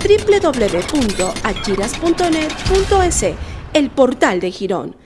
www.achiras.net.es, el portal de Girón.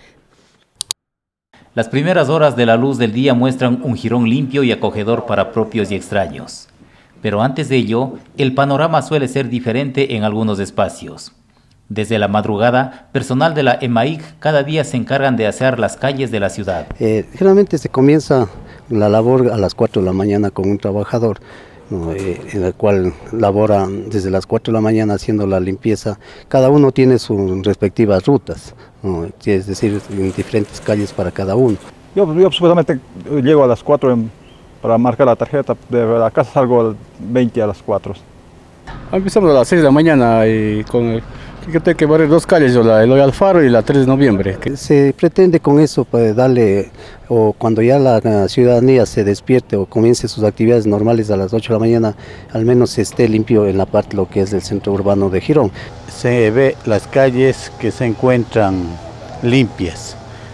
Las primeras horas de la luz del día muestran un Girón limpio y acogedor para propios y extraños. Pero antes de ello, el panorama suele ser diferente en algunos espacios. Desde la madrugada, personal de la EMAIC cada día se encargan de asear las calles de la ciudad. Generalmente se comienza la labor a las 4 de la mañana con un trabajador, ¿no? En el cual labora desde las 4 de la mañana haciendo la limpieza. Cada uno tiene sus respectivas rutas, ¿no? Es decir, en diferentes calles para cada uno. Yo supuestamente llego a las 4 para marcar la tarjeta, de la casa salgo a 20 a las 4. Empezamos a las 6 de la mañana y con que tengo que barrer 2 calles, la Eloy Alfaro y la 3 de noviembre. Se pretende con eso pues, darle, o cuando ya la ciudadanía se despierte o comience sus actividades normales a las 8 de la mañana, al menos esté limpio en la parte lo que es del centro urbano de Girón. Se ve las calles que se encuentran limpias.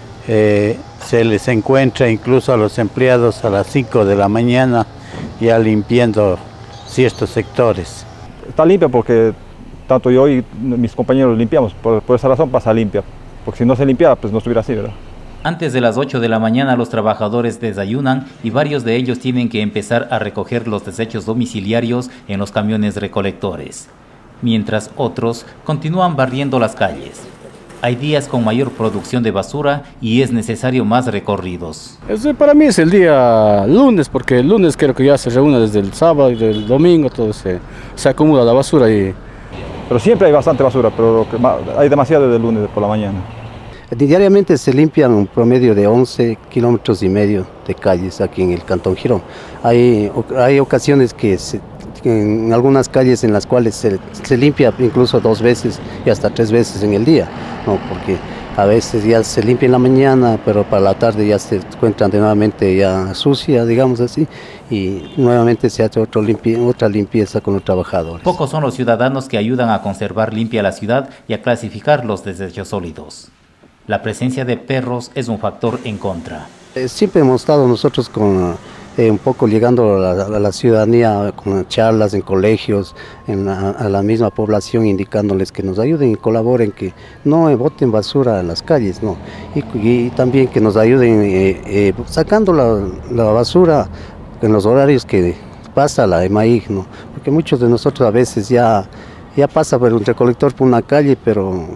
Se les encuentra incluso a los empleados a las 5 de la mañana ya limpiando ciertos sectores. Está limpia porque tanto yo y mis compañeros limpiamos, por esa razón pasa limpia, porque si no se limpiara pues no estuviera así, ¿verdad? Antes de las 8 de la mañana los trabajadores desayunan y varios de ellos tienen que empezar a recoger los desechos domiciliarios en los camiones recolectores, mientras otros continúan barriendo las calles. Hay días con mayor producción de basura y es necesario más recorridos. Para mí es el día lunes, porque el lunes creo que ya se reúne desde el sábado y del domingo, todo se acumula la basura. Pero siempre hay bastante basura, pero hay demasiado desde el lunes por la mañana. Diariamente se limpian un promedio de 11,5 kilómetros de calles aquí en el Cantón Girón. Hay ocasiones que en algunas calles en las cuales se limpia incluso 2 veces y hasta 3 veces en el día, ¿no? Porque a veces ya se limpia en la mañana, pero para la tarde ya se encuentran nuevamente ya sucia, digamos así, y nuevamente se hace otra limpieza con los trabajadores. Pocos son los ciudadanos que ayudan a conservar limpia la ciudad y a clasificar los desechos sólidos. La presencia de perros es un factor en contra. Siempre hemos estado nosotros con un poco llegando a la ciudadanía con charlas en colegios, a la misma población, indicándoles que nos ayuden y colaboren, que no boten basura en las calles, ¿no? Y también que nos ayuden sacando la basura en los horarios que pasa la EMAIC, ¿no? Porque muchos de nosotros a veces ya pasa por un recolector por una calle, pero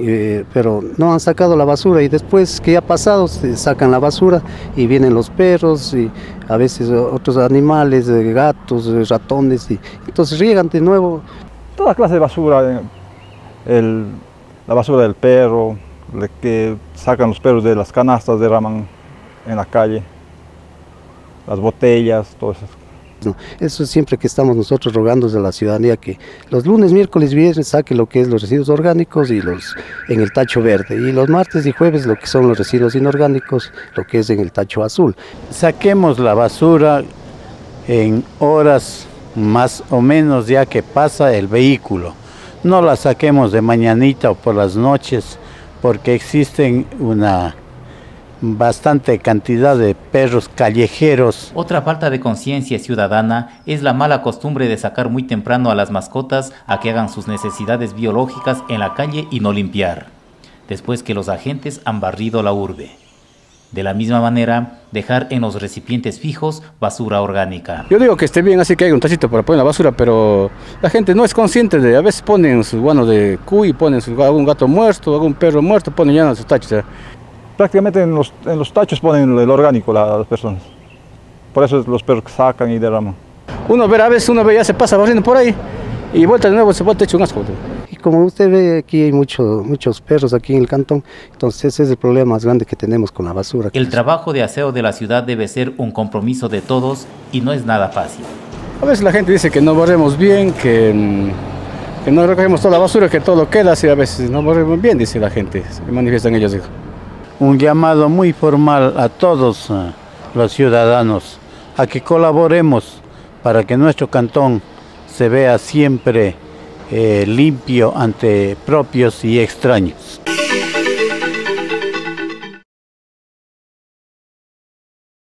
no han sacado la basura, y después que ya ha pasado se sacan la basura y vienen los perros y a veces otros animales, gatos, ratones, y entonces riegan de nuevo. Toda clase de basura, la basura del perro, que sacan los perros de las canastas, derraman en la calle, las botellas, todo eso. Eso es siempre que estamos nosotros rogando a la ciudadanía que los lunes, miércoles, viernes saque lo que es los residuos orgánicos y en el tacho verde, y los martes y jueves lo que son los residuos inorgánicos, lo que es en el tacho azul. Saquemos la basura en horas más o menos ya que pasa el vehículo. No la saquemos de mañanita o por las noches, porque existen una bastante cantidad de perros callejeros. Otra falta de conciencia ciudadana es la mala costumbre de sacar muy temprano a las mascotas a que hagan sus necesidades biológicas en la calle y no limpiar, después que los agentes han barrido la urbe. De la misma manera, dejar en los recipientes fijos basura orgánica. Yo digo que esté bien así que haya un tachito para poner la basura, pero la gente no es consciente a veces ponen sus guanos de cuy, ponen algún gato muerto, algún perro muerto, ponen ya en sus tachos. Prácticamente en los tachos ponen el orgánico las personas. Por eso los perros sacan y derraman. A veces uno ve ya se pasa barriendo por ahí y vuelta de nuevo, se vuelve hecho un asco. Y como usted ve, aquí hay muchos perros aquí en el cantón, entonces ese es el problema más grande que tenemos con la basura. El trabajo de aseo de la ciudad debe ser un compromiso de todos y no es nada fácil. A veces la gente dice que no barremos bien, que no recogemos toda la basura, que todo queda así, a veces no barremos bien, dice la gente, se manifiestan ellos. Un llamado muy formal a todos los ciudadanos a que colaboremos para que nuestro cantón se vea siempre limpio ante propios y extraños.